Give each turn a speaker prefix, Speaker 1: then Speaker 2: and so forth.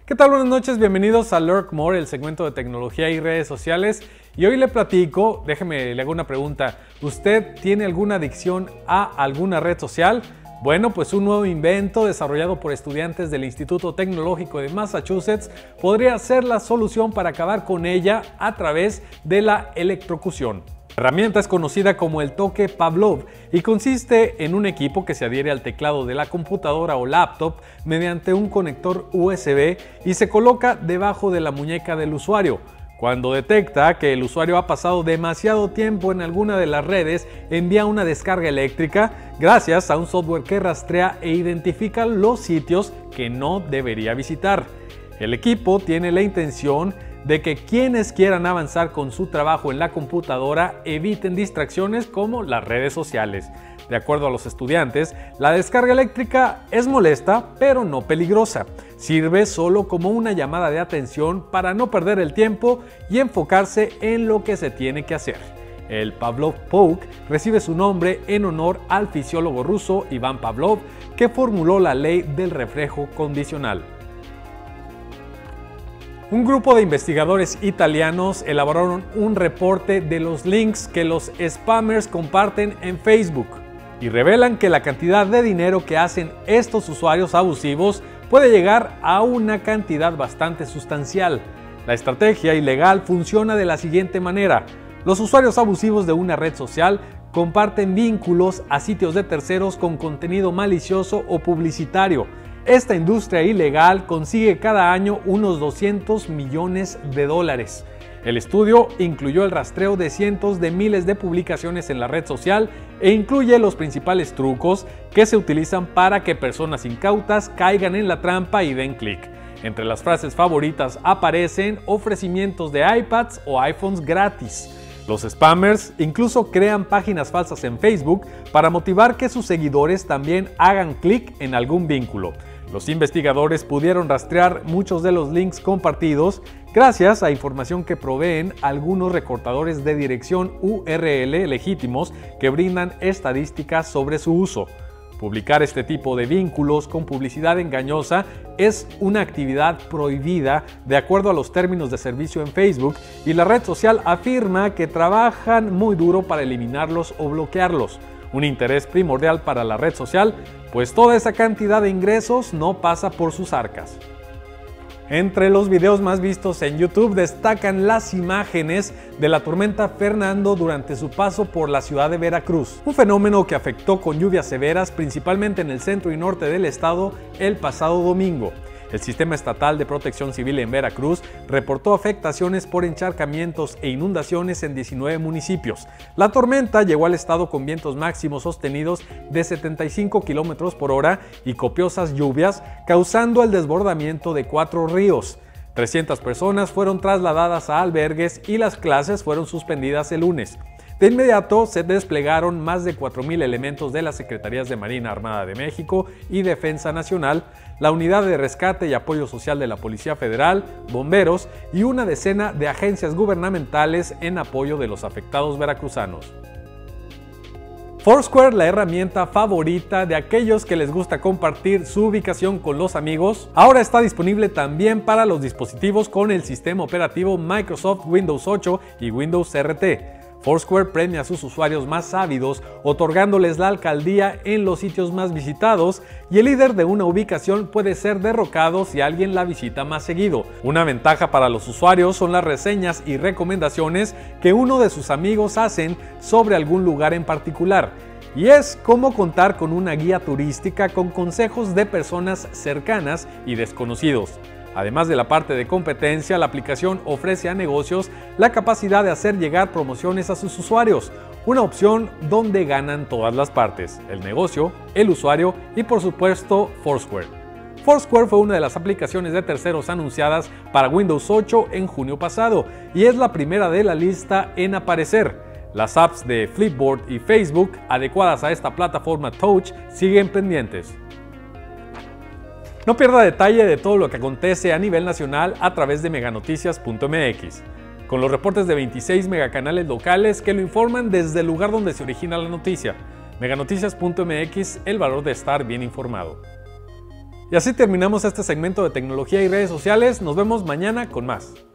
Speaker 1: ¿Qué tal? Buenas noches, bienvenidos a Lurk More, el segmento de tecnología y redes sociales. Y hoy le platico, le hago una pregunta. ¿Usted tiene alguna adicción a alguna red social? Bueno, pues un nuevo invento desarrollado por estudiantes del Instituto Tecnológico de Massachusetts podría ser la solución para acabar con ella a través de la electrocución. La herramienta es conocida como el toque Pavlov y consiste en un equipo que se adhiere al teclado de la computadora o laptop mediante un conector USB y se coloca debajo de la muñeca del usuario. Cuando detecta que el usuario ha pasado demasiado tiempo en alguna de las redes, envía una descarga eléctrica gracias a un software que rastrea e identifica los sitios que no debería visitar. El equipo tiene la intención de que quienes quieran avanzar con su trabajo en la computadora eviten distracciones como las redes sociales. De acuerdo a los estudiantes, la descarga eléctrica es molesta, pero no peligrosa. Sirve solo como una llamada de atención para no perder el tiempo y enfocarse en lo que se tiene que hacer. El Pavlov Poke recibe su nombre en honor al fisiólogo ruso Iván Pavlov, que formuló la ley del reflejo condicional. Un grupo de investigadores italianos elaboraron un reporte de los links que los spammers comparten en Facebook y revelan que la cantidad de dinero que hacen estos usuarios abusivos puede llegar a una cantidad bastante sustancial. La estrategia ilegal funciona de la siguiente manera. Los usuarios abusivos de una red social comparten vínculos a sitios de terceros con contenido malicioso o publicitario. Esta industria ilegal consigue cada año unos 200 millones de dólares. El estudio incluyó el rastreo de cientos de miles de publicaciones en la red social e incluye los principales trucos que se utilizan para que personas incautas caigan en la trampa y den clic. Entre las frases favoritas aparecen ofrecimientos de iPads o iPhones gratis. Los spammers incluso crean páginas falsas en Facebook para motivar que sus seguidores también hagan clic en algún vínculo. Los investigadores pudieron rastrear muchos de los links compartidos gracias a información que proveen algunos recortadores de dirección URL legítimos que brindan estadísticas sobre su uso. Publicar este tipo de vínculos con publicidad engañosa es una actividad prohibida de acuerdo a los términos de servicio en Facebook y la red social afirma que trabajan muy duro para eliminarlos o bloquearlos. Un interés primordial para la red social, pues toda esa cantidad de ingresos no pasa por sus arcas. Entre los videos más vistos en YouTube destacan las imágenes de la tormenta Fernando durante su paso por la ciudad de Veracruz, un fenómeno que afectó con lluvias severas principalmente en el centro y norte del estado el pasado domingo. El Sistema Estatal de Protección Civil en Veracruz reportó afectaciones por encharcamientos e inundaciones en 19 municipios. La tormenta llegó al estado con vientos máximos sostenidos de 75 km por hora y copiosas lluvias, causando el desbordamiento de 4 ríos. 300 personas fueron trasladadas a albergues y las clases fueron suspendidas el lunes. De inmediato se desplegaron más de 4,000 elementos de las Secretarías de Marina Armada de México y Defensa Nacional, la Unidad de Rescate y Apoyo Social de la Policía Federal, bomberos y una decena de agencias gubernamentales en apoyo de los afectados veracruzanos. Foursquare, la herramienta favorita de aquellos que les gusta compartir su ubicación con los amigos, ahora está disponible también para los dispositivos con el sistema operativo Microsoft Windows 8 y Windows RT. Foursquare premia a sus usuarios más ávidos, otorgándoles la alcaldía en los sitios más visitados, y el líder de una ubicación puede ser derrocado si alguien la visita más seguido. Una ventaja para los usuarios son las reseñas y recomendaciones que uno de sus amigos hacen sobre algún lugar en particular. Y es como contar con una guía turística con consejos de personas cercanas y desconocidos. Además de la parte de competencia, la aplicación ofrece a negocios la capacidad de hacer llegar promociones a sus usuarios, una opción donde ganan todas las partes: el negocio, el usuario y por supuesto Foursquare. Foursquare fue una de las aplicaciones de terceros anunciadas para Windows 8 en junio pasado y es la primera de la lista en aparecer. Las apps de Flipboard y Facebook, adecuadas a esta plataforma Touch, siguen pendientes. No pierda detalle de todo lo que acontece a nivel nacional a través de meganoticias.mx, con los reportes de 26 megacanales locales que lo informan desde el lugar donde se origina la noticia. Meganoticias.mx, el valor de estar bien informado. Y así terminamos este segmento de tecnología y redes sociales. Nos vemos mañana con más.